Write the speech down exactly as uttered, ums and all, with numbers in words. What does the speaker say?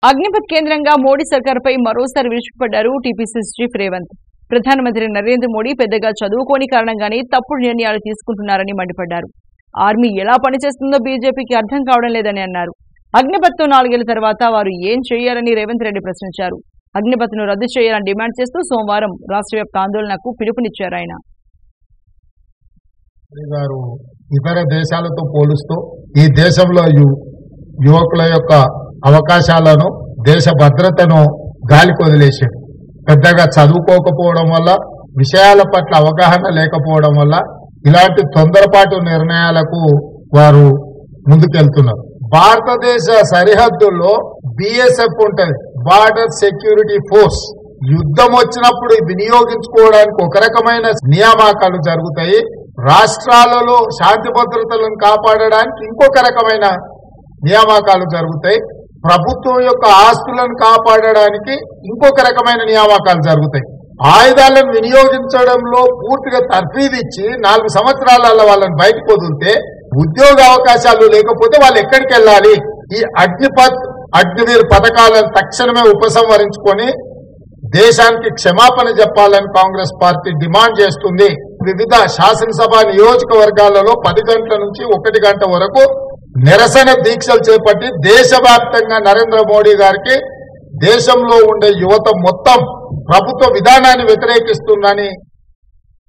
అగ్నిపథ్ కేంద్రంగా మోడీ సర్కార్పై మరోసారి విరుచుకుపడ్డారు టీపీసీసీ చీఫ్ రేవంత్. ప్రధానమంత్రి నరేంద్ర మోడీ పెద్దగా చదువుకోని కారణంగానే తప్పుడు నిర్ణయాలు తీసుకుంటున్నారని మండిపడ్డారు. ఆర్మీ ఎలా పనిచేస్తుందో బీజేపీకి అర్థం కావడం లేదని అన్నారు. అగ్నిపథ్తో నాలుగేళ్ల తర్వాత వారు ఏం చేయాలని రేవంత్ రెడ్డి ప్రశ్నించారు. అగ్నిపథ్ను రద్దు చేయాలని డిమాండ్ చేస్తూ సోమవారం రాష్ట్ర వ్యాప్త ఆందోళనకు పిలుపునిచ్చారు ఆయన. ఇతర దేశాలతో పోలుస్తూ ఈ దేశంలో యువకుల యొక్క అవకాశాలను దేశ భద్రతను గాలికి వదిలేశారు. పెద్దగా చదువుకోకపోవడం వల్ల, విషయాల పట్ల అవగాహన లేకపోవడం వల్ల ఇలాంటి తొందరపాటు నిర్ణయాలకు వారు ముందుకెళ్తున్నారు. భారతదేశ సరిహద్దుల్లో బిఎస్ఎఫ్ ఉంటది, బార్డర్ సెక్యూరిటీ ఫోర్స్. యుద్ధం వచ్చినప్పుడు వినియోగించుకోవడానికి ఒక రకమైన నియామకాలు జరుగుతాయి. రాష్ట్రాలలో శాంతి భద్రతలను కాపాడడానికి ఇంకొక రకమైన నియామకాలు జరుగుతాయి. ప్రభుత్వం యొక్క ఆస్తులను కాపాడడానికి ఇంకొక రకమైన నియామకాలు జరుగుతాయి. ఆయుధాలను వినియోగించడంలో పూర్తిగా తర్ఫీదిచ్చి నాలుగు సంవత్సరాల వాళ్ళని బయటకు వదిలితే ఉద్యోగ అవకాశాలు లేకపోతే వాళ్ళు ఎక్కడికి వెళ్ళాలి? ఈ అగ్నిపథ్ అగ్నివీర్ పథకాలను తక్షణమే ఉపసంహరించుకొని దేశానికి క్షమాపణ చెప్పాలని కాంగ్రెస్ పార్టీ డిమాండ్ చేస్తుంది. వివిధ శాసనసభ నియోజకవర్గాలలో పది గంటల నుంచి ఒకటి గంట వరకు నిరసన దీక్షలు చేపట్టి దేశవ్యాప్తంగా నరేంద్ర మోడీ గారికి దేశంలో ఉండే యువత మొత్తం ప్రభుత్వ విధానాన్ని వ్యతిరేకిస్తుందని